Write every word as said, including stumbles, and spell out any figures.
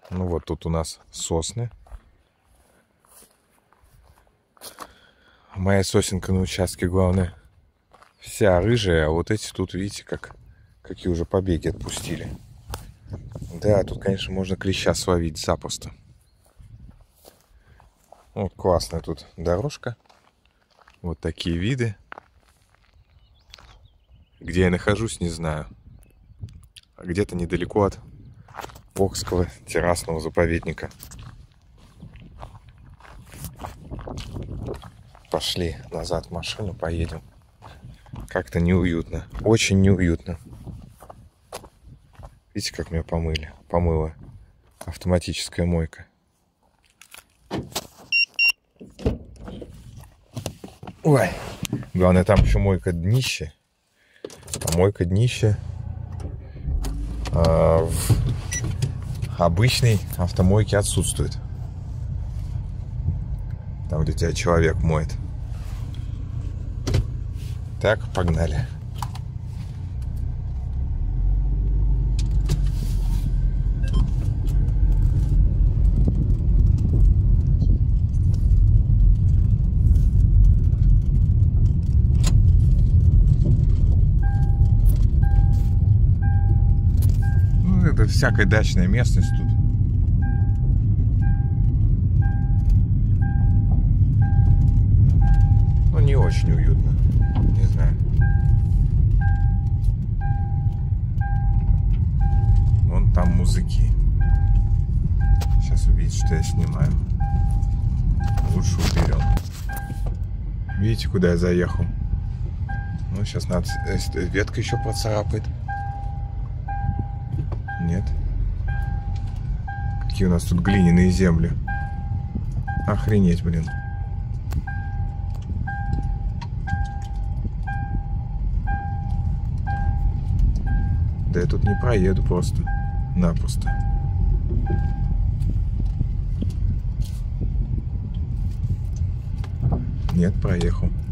Ну вот тут у нас сосны. Моя сосенка на участке, главное, вся рыжая, а вот эти тут, видите, как, какие уже побеги отпустили. Да, тут, конечно, можно клеща словить запросто. Вот классная тут дорожка. Вот такие виды. Где я нахожусь, не знаю. Где-то недалеко от Окского террасного заповедника. Пошли назад в машину, поедем. Как-то неуютно. Очень неуютно. Видите, как меня помыли? Помыла автоматическая мойка. Ой. Главное, там еще мойка днище. А мойка днище а, в обычной автомойке отсутствует. Там, где тебя человек моет. Так, погнали. Ну, это всякая дачная местность тут. Ну, не очень уютно. Не знаю. Вон там музыки. Сейчас увидите, что я снимаю. Лучше уберем. Видите, куда я заехал? Ну, сейчас надо... Ветка еще поцарапает. Нет. Какие у нас тут глиняные земли. Охренеть, блин. Да я тут не проеду просто-напросто. Нет, проехал.